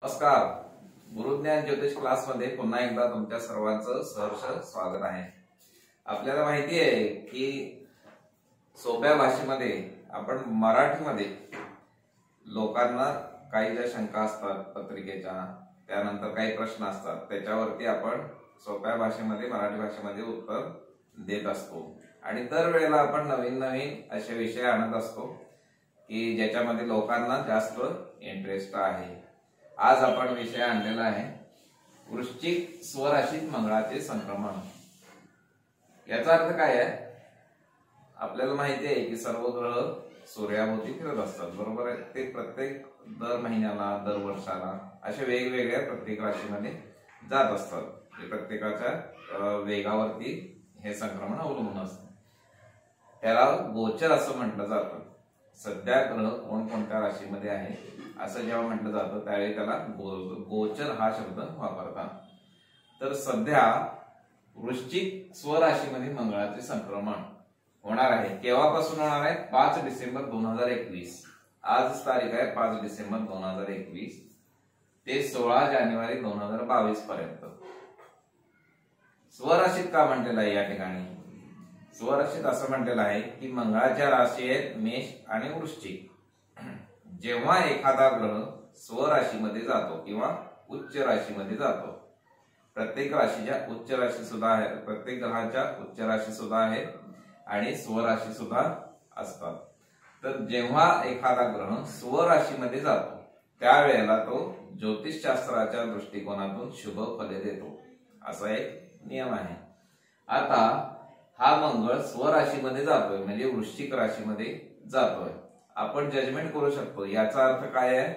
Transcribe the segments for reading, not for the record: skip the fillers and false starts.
नमस्कार. गुरुज्ञान ज्योतिष क्लास मध्ये पुन्हा एकदा तुमच्या सर्वांचं सहर्ष स्वागत आहे. आपल्याला माहिती आहे की सोप्या भाषेमध्ये आपण मराठीमध्ये लोकांना काही ज्या शंका असतात पत्रिकेच्या, त्यानंतर काही प्रश्न असतात, त्याच्यावरती आपण सोप्या भाषेमध्ये मराठी भाषेमध्ये उत्तर देत असतो. आणि दरवेळेला आपण नवीन नवीन असे विषय आणत असतो की ज्याच्यामध्ये लोकांना जास्त इंटरेस्ट आहे. आज आपण विषय आणलेला आहे वृश्चिक स्वराशीत मंगळाचे संक्रमण. याचा अर्थ काय आहे? आपल्याला माहिती आहे की सर्व ग्रह सूर्याभोवती फिरत असतात, बरोबर आहे. ते प्रत्येक दर महिन्याला, दर वर्षाला अशा वेगवेगळ्या प्रत्येक राशीमध्ये जात असतात. प्रत्येकाच्या वेगावरती हे संक्रमण अवलंबून असतं. त्याला गोचर असं म्हटलं जातं. सध्या ग्रह कोणकोणत्या राशीमध्ये आहे असं जेव्हा म्हटलं जातं त्यावेळी त्याला गोचर हा शब्द वापरतात. तर सध्या वृश्चिक स्वराशीमध्ये मंगळाचे संक्रमण होणार आहे. केव्हापासून होणार आहे? 5 डिसेंबर 2021. आज तारीख आहे 5 डिसेंबर 2021 ते 16 जानेवारी 2022 पर्यंत. स्वराशीत का म्हटलेलं आहे या ठिकाणी? स्वराशीत असं म्हटलेलं आहे की मंगळाच्या राशी आहेत मेष आणि वृश्चिक. जेव्हा एखादा ग्रह स्वराशीमध्ये जातो किंवा उच्च राशीमध्ये जातो, प्रत्येक राशीच्या उच्च राशी सुद्धा आहे, प्रत्येक ग्रहाच्या उच्च राशी सुद्धा आहे आणि स्वराशी सुद्धा असतात. तर जेव्हा एखादा ग्रह स्वराशीमध्ये जातो त्यावेळेला तो ज्योतिषशास्त्राच्या दृष्टिकोनातून शुभ फले देतो, असा एक नियम आहे. आता हा मंगळ स्वराशीमध्ये जातोय म्हणजे वृश्चिक राशीमध्ये जातोय. आपण जजमेंट करू शकतो याचा अर्थ काय आहे?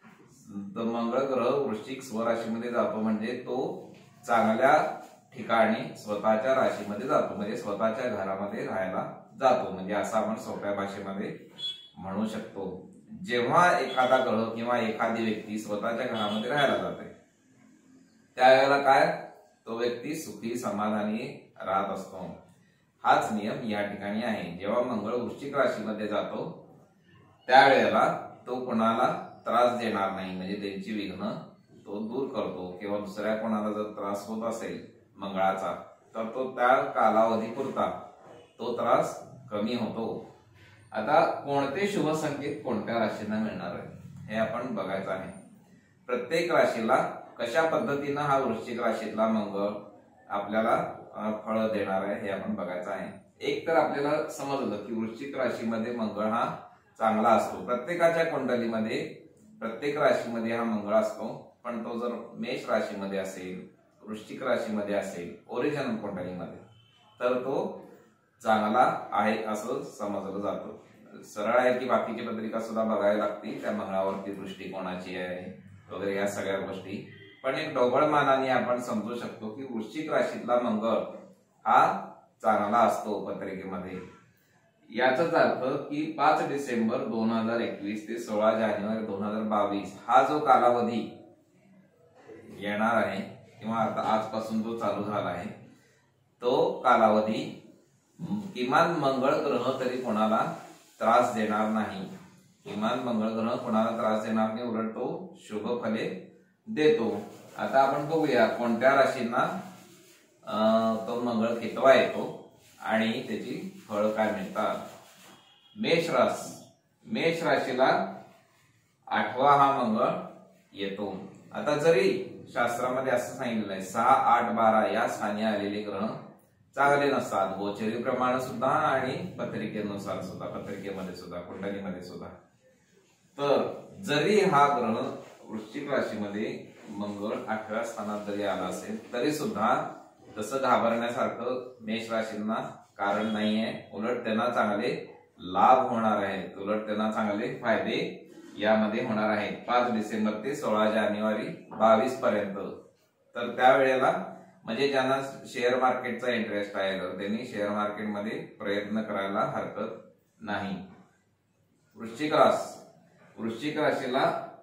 मंगळ ग्रह वृश्चिक स्वराशीमध्ये जातो म्हणजे तो चांगल्या ठिकाणी स्वतःच्या राशीमध्ये जातो, म्हणजे स्वतःच्या घरामध्ये राहायला जातो, म्हणजे असं आपण सोप्या भाषेमध्ये म्हणू शकतो. जेव्हा एखादा ग्रह किंवा एखादी व्यक्ती स्वतःच्या घरामध्ये राहायला जाते त्यावेळेला काय, तो व्यक्ती सुखी समाधानी राहत असतो. हाच नियम या ठिकाणी आहे. जेव्हा मंगळ वृश्चिक राशीमध्ये जातो त्यावेळेला तो कोणाला त्रास देणार नाही, म्हणजे त्यांची विघ्न तो दूर करतो. किंवा दुसऱ्या कोणाला जर त्रास होत असेल मंगळाचा तर तो त्या कालावधीपुरता तो त्रास कमी होतो. आता कोणते शुभ संकेत कोणत्या राशींना मिळणार आहे हे आपण बघायचं आहे. प्रत्येक राशीला कशा पद्धतीनं हा वृश्चिक राशीतला मंगळ आपल्याला फळ देणार आहे हे आपण बघायचं आहे. एक तर आपल्याला समजलं की वृश्चिक राशीमध्ये मंगळ हा चांगला असतो. प्रत्येकाच्या कुंडलीमध्ये प्रत्येक राशीमध्ये हा मंगळ असतो, पण तो जर मेष राशीमध्ये असेल, वृश्चिक राशीमध्ये असेल, ओरिजिनल कुंडलीमध्ये, तर तो चांगला आहे असं समजलं जातं. सरळ आहे की बाकीची पत्रिका सुद्धा बघायला लागती, त्या मंगळावरती दृष्टी कोणाची आहे वगैरे या सगळ्या गोष्टी. पण एक ढोबळ मानाने आपण समजू शकतो की वृश्चिक राशीतला मंगळ हा चांगला असतो पत्रिकेमध्ये. याचाच अर्थ की 5 डिसेंबर 2021 ते 16 जानेवारी 2022 हा जो कालावधी येणार आहे किंवा आता आजपासून जो चालू झाला आहे तो कालावधी किमान मंगळ ग्रह तरी कोणाला त्रास देणार नाही. किमान मंगळ ग्रह कोणाला त्रास देणार नाही, उलट तो शुभ फले देतो. आता आपण बघूया कोणत्या राशींना तो मंगळ कितवा येतो आणि त्याची फळ काय मिळतात. मेष राशीला 8वा हा मंगळ येतो. आता जरी शास्त्रामध्ये असं सांगितलं आहे 6, 8, 12 या स्थानी आलेले ग्रह चांगले नसतात, गोचरी प्रमाण सुद्धा आणि पत्रिकेनुसार सुद्धा, पत्रिकेमध्ये सुद्धा, कुंडलीमध्ये सुद्धा. तर जरी हा ग्रह वृश्चिक राशीमध्ये मंगळ 8व्या स्थानात जरी आला असेल तरी सुद्धा तसं घाबरण्यासारखं मेष राशींना कारण नाहीये. उलट त्यांना चांगले लाभ होणार आहेत, उलट त्यांना चांगले फायदे यामध्ये होणार आहेत 5 डिसेंबर ते 16 जानेवारी 22 पर्यंत. तर त्यावेळेला म्हणजे ज्यांना शेअर मार्केटचा इंटरेस्ट आहे तर त्यांनी शेअर मार्केटमध्ये प्रयत्न करायला हरकत नाही. वृश्चिक राशीला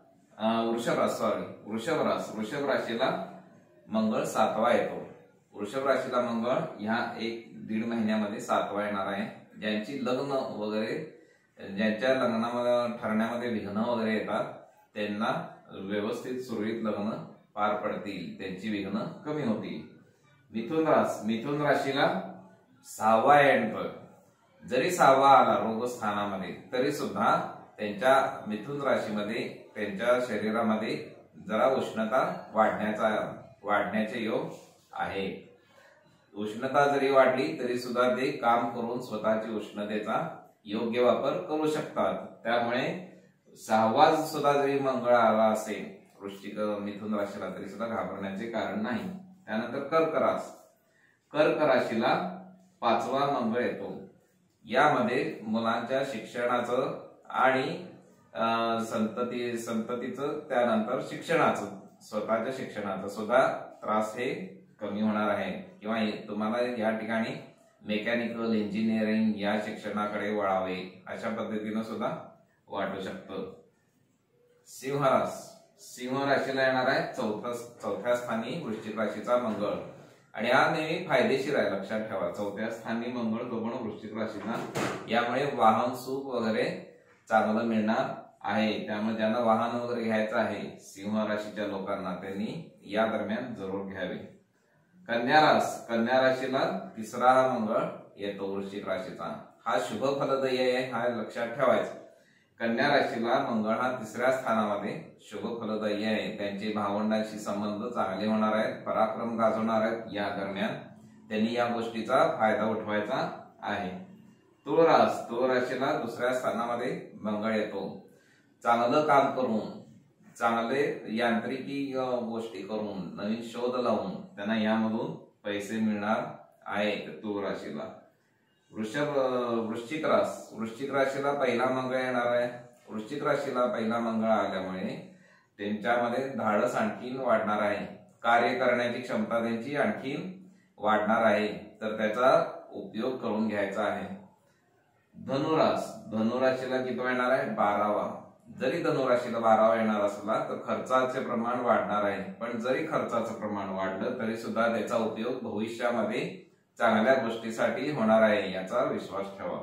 वृषभ राशीला मंगळ 7वा येतो. वृषभ राशीला मंगळ ह्या 1-1.5 महिन्यामध्ये 7वा येणार आहे. ज्यांची लग्न वगैरे, ज्यांच्या लग्नामध्ये ठरण्यामध्ये विघ्न वगैरे येतात त्यांना व्यवस्थित सुरळीत लग्न पार पडतील, त्यांची विघ्न कमी होतील. मिथुन राशीला 6वा येतोय. जरी 6वा आला रोग स्थानामध्ये तरी सुद्धा त्यांच्या मिथुन राशीमध्ये त्यांच्या शरीरामध्ये जरा उष्णता वाढण्याचे योग आहे. उष्णता जरी वाढली तरी सुद्धा ते काम करून स्वतःची उष्णतेचा योग्य वापर करू शकतात. त्यामुळे 6वा सुद्धा जरी मंगळ आला असेल मिथुन राशीला तरी सुद्धा घाबरण्याचे कारण नाही. त्यानंतर कर्क राशीला 5वा मंगळ येतो. यामध्ये मुलांच्या शिक्षणाचं आणि संततीचं त्यानंतर शिक्षणाचं स्वतःच्या शिक्षणाचं सुद्धा त्रास हे कमी होणार आहे किंवा तुम्हाला या ठिकाणी मेकॅनिकल इंजिनिअरिंग या शिक्षणाकडे वळावे अशा पद्धतीनं सुद्धा वाटू शकतं. सिंह राशीला येणार आहे 4थ्या स्थानी वृश्चिक राशीचा मंगळ आणि हा नेहमी फायदेशीर आहे. लक्षात ठेवा 4थ्या स्थानी मंगळ तो पण वृश्चिक राशीचा. यामुळे वाहन सुख वगैरे चांगलं मिळणार आहे. त्यामुळे ज्यांना वाहन वगैरे घ्यायचं आहे सिंह राशीच्या लोकांना त्यांनी या दरम्यान जरूर घ्यावे. कन्या राशीला 3रा मंगळ येतो वृश्चिक राशीचा. हा शुभ फलदायी आहे, हा लक्षात ठेवायचा. कन्या राशीला मंगळ हा 3ऱ्या स्थानामध्ये शुभ फलदायी आहे. त्यांचे भावंडांशी संबंध चांगले होणार आहेत, पराक्रम गाजवणार आहेत. या दरम्यान त्यांनी या गोष्टीचा फायदा उठवायचा आहे. तुळ राशीला 2ऱ्या स्थानामध्ये मंगळ येतो. चांगलं काम करून चांगले यांत्रिकी गोष्टी करून नवीन शोध लावून त्यांना यामधून पैसे मिळणार आहेत. तुळ राशीला वृश्चिक राशीला पहिला मंगळ येणार आहे. वृश्चिक राशीला पहिला मंगळ आल्यामुळे त्यांच्यामध्ये धाडस आणखीन वाढणार आहे. कार्य करण्याची क्षमता त्यांची आणखीन वाढणार आहे. तर त्याचा उपयोग करून घ्यायचा आहे. धनुराशीला किती येणार आहे 12वा. जरी धनुराशीला 12वा येणार असला तर खर्चाचे प्रमाण वाढणार आहे. पण जरी खर्चाचं प्रमाण वाढलं तरी सुद्धा त्याचा उपयोग भविष्यामध्ये चांगल्या गोष्टीसाठी होणार आहे याचा विश्वास ठेवा.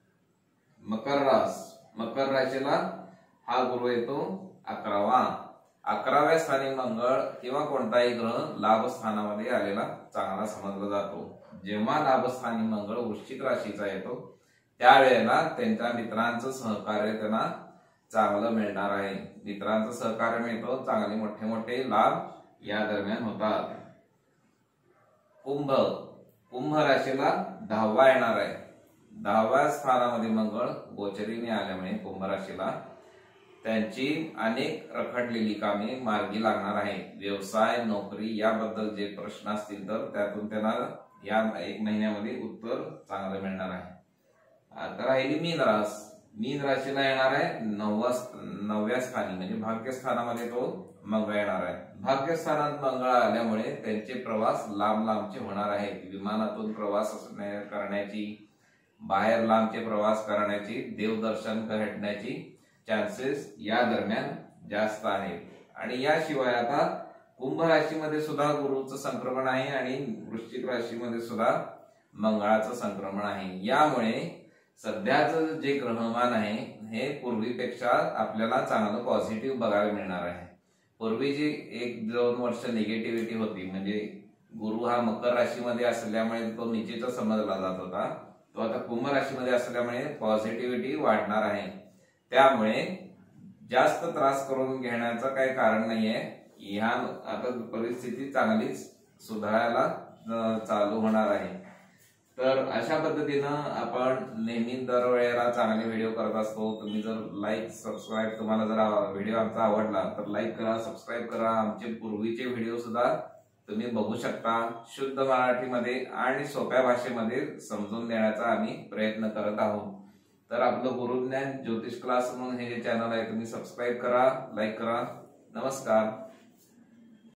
मकर राशीला हा गुरु येतो 11व्या स्थानी मंगळ किंवा कोणताही ग्रह लाभ स्थानामध्ये आलेला चांगला समजला जातो. जेव्हा लाभस्थानी मंगळ वृश्चिक राशीचा येतो त्यावेळेला त्यांच्या मित्रांचं सहकार्य त्यांना चांगलं मिळणार आहे. मित्रांचं सहकार्य मिळतो, चांगले मोठे मोठे लाभ या दरम्यान होतात. कुंभ राशीला 10वा येणार आहे. 10व्या स्थानामध्ये मंगळ गोचरीने आल्यामुळे कुंभ राशीला त्यांची अनेक रखडलेली कामे मार्गी लागणार आहे. व्यवसाय नोकरी याबद्दल जे प्रश्न असतील तर त्यातून त्यांना या 1 महिन्यामध्ये उत्तर चांगलं मिळणार आहे. आता राहिली मीन राशीला येणार आहे 9व्या स्थानी म्हणजे भाग्यस्थानामध्ये तो मंगळ येणार आहे. भाग्यस्थानात मंगळ आल्यामुळे त्यांचे प्रवास लांबचे होणार आहेत. विमानातून प्रवास करण्याची, बाहेर लांबचे प्रवास करण्याची, देवदर्शन करण्याची चान्सेस या दरम्यान जास्त आहेत. आणि याशिवाय आता कुंभ राशीमध्ये सुद्धा गुरुचं संक्रमण आहे आणि वृश्चिक राशीमध्ये सुद्धा मंगळाचं संक्रमण आहे. यामुळे सध्याचं जे ग्रहमान आहे हे पूर्वीपेक्षा आपल्याला चांगलं पॉझिटिव्ह बघायला मिळणार आहे. पूर्वी जी 1-2 वर्ष निगेटिव्हिटी होती म्हणजे गुरु हा मकर राशीमध्ये असल्यामुळे तो निचेचा समजला जात होता, तो आता कुंभ राशीमध्ये असल्यामुळे पॉझिटिव्हिटी वाढणार आहे. त्यामुळे जास्त त्रास करून घेण्याचं काही कारण नाहीये. ह्या आता परिस्थिती चांगलीच सुधारायला चालू होणार आहे. तर अशा पद्धतीनं आपण नेहमी दरवेळेला चांगले व्हिडिओ करत असतो. तुम्ही जर लाईक सबस्क्राईब तुम्हाला जर व्हिडिओ आमचा आवडला तर लाईक करा, सबस्क्राईब करा. आमचे पूर्वीचे व्हिडिओ सुद्धा तुम्ही बघू शकता. शुद्ध मराठीमध्ये आणि सोप्या भाषेमध्ये समजून देण्याचा आम्ही प्रयत्न करत आहोत. तर आपलं गुरुज्ञान ज्योतिष क्लास म्हणून हे जे चॅनल आहे तुम्ही सबस्क्राईब करा, लाईक करा. नमस्कार.